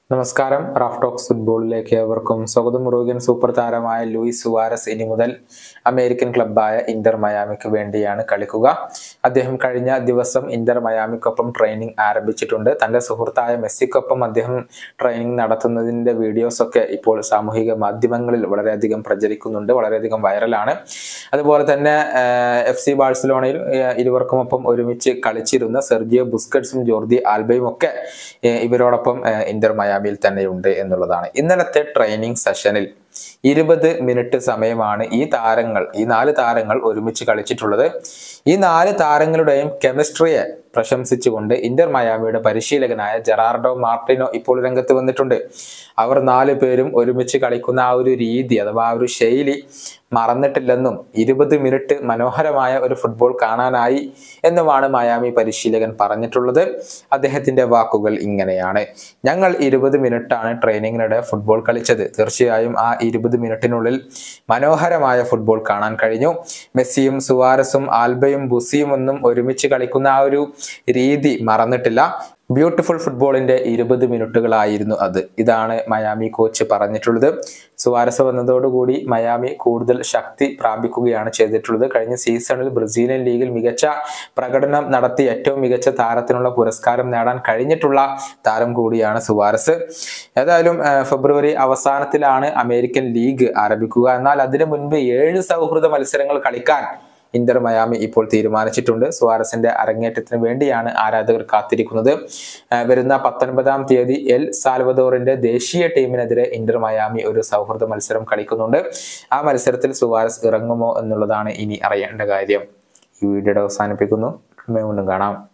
നമസ്കാരം. Raf talks ഫുട്ബോളിലേക്ക് ഏവർക്കും സ്വാഗതം. ഉറുഗ്വൻ സൂപ്പർ താരമായ ലൂയിസ് സുവാരസ് ഇനി മുതൽ അമേരിക്കൻ ക്ലബ്ബായ ഇന്റർ മയാമിക്ക് വേണ്ടിയാണ് കളിക്കുക. അദ്ദേഹം കഴിഞ്ഞ ദിവസം ഇന്റർ മയാമിക്കൊപ്പം ട്രെയിനിങ് ആരംഭിച്ചിട്ടുണ്ട്. തന്റെ സുഹൃത്തായ മെസ്സിക്കൊപ്പം അദ്ദേഹം ട്രെയിനിങ് നടത്തുന്നതിന്റെ വീഡിയോസ് ഒക്കെ ഇപ്പോൾ സാമൂഹിക മാധ്യമങ്ങളിൽ വളരെയധികം പ്രചരിക്കുന്നുണ്ട്, വളരെയധികം വൈറലാണ്. അതുപോലെ തന്നെ FC ബാഴ്സലോണയിൽ ഇരുവർക്കുമൊപ്പം ഒരുമിച്ച് കളിച്ചിരുന്ന സെർജിയോ ബുസ്കറ്റ്സും ജോർദി ആൽബയും ഒക്കെ ഇവരോടൊപ്പം ഇന്റർ മയാമിയിൽ തന്നെയുണ്ട് എന്നുള്ളതാണ്. ഇന്നലത്തെ ട്രെയിനിങ് സെഷനിൽ 20 മിനിറ്റ് സമയമാണ് ഈ 4 താരങ്ങൾ ഒരുമിച്ച് കളിച്ചിട്ടുള്ളത്. ഈ 4 താരങ്ങളുടെയും കെമിസ്ട്രിയെ പ്രശംസിച്ചുകൊണ്ട് ഇന്റർ മയാമിയുടെ പരിശീലകനായ ജെറാർഡോ മാർട്ടിനോ ഇപ്പോൾ രംഗത്ത് വന്നിട്ടുണ്ട്. അവർ 4 പേരും ഒരുമിച്ച് കളിക്കുന്ന ആ ഒരു രീതി അഥവാ ആ ഒരു ശൈലി മറന്നിട്ടില്ലെന്നും 20 മിനിറ്റ് മനോഹരമായ ഒരു ഫുട്ബോൾ കാണാനായി എന്നുമാണ് മയാമി പരിശീലകൻ പറഞ്ഞിട്ടുള്ളത്. അദ്ദേഹത്തിന്റെ വാക്കുകൾ ഇങ്ങനെയാണ്: ഞങ്ങൾ 20 മിനിറ്റാണ് ട്രെയിനിങ്ങിനിടെ ഫുട്ബോൾ കളിച്ചത്. തീർച്ചയായും ആ 20 മിനിറ്റിനുള്ളിൽ മനോഹരമായ ഫുട്ബോൾ കാണാൻ കഴിഞ്ഞു. മെസ്സിയും സുവാരസും ആൽബയും ബുസിയും ഒന്നും ഒരുമിച്ച് കളിക്കുന്ന ആ ഒരു രീതി മറന്നിട്ടില്ല. ബ്യൂട്ടിഫുൾ ഫുട്ബോളിന്റെ 20 മിനിറ്റുകളായിരുന്നു അത്. ഇതാണ് മയാമി കോച്ച് പറഞ്ഞിട്ടുള്ളത്. സുവാരസ് വന്നതോടുകൂടി മയാമി കൂടുതൽ ശക്തി പ്രാപിക്കുകയാണ് ചെയ്തിട്ടുള്ളത്. കഴിഞ്ഞ സീസണിൽ ബ്രസീലിയൻ ലീഗിൽ മികച്ച പ്രകടനം നടത്തി ഏറ്റവും മികച്ച താരത്തിനുള്ള പുരസ്കാരം നേടാൻ കഴിഞ്ഞിട്ടുള്ള താരം കൂടിയാണ് സുവാരസ്. ഏതായാലും ഫെബ്രുവരി അവസാനത്തിലാണ് അമേരിക്കൻ ലീഗ് ആരംഭിക്കുക. എന്നാൽ അതിനു മുൻപ് 7 സൗഹൃദ മത്സരങ്ങൾ കളിക്കാൻ ഇന്റർ മയാമി ഇപ്പോൾ തീരുമാനിച്ചിട്ടുണ്ട്. സുവാരസിന്റെ അരങ്ങേറ്റത്തിന് വേണ്ടിയാണ് ആരാധകർ കാത്തിരിക്കുന്നത്. വരുന്ന 19-ാം തീയതി എൽ സാൽവദോറിന്റെ ദേശീയ ടീമിനെതിരെ ഇന്റർ മയാമി ഒരു സൗഹൃദ മത്സരം കളിക്കുന്നുണ്ട്. ആ മത്സരത്തിൽ സുവാരസ് ഇറങ്ങുമോ എന്നുള്ളതാണ് ഇനി അറിയേണ്ട കാര്യം. ഈ വീഡിയോ അവസാനിപ്പിക്കുന്നു. വീണ്ടും കാണാം.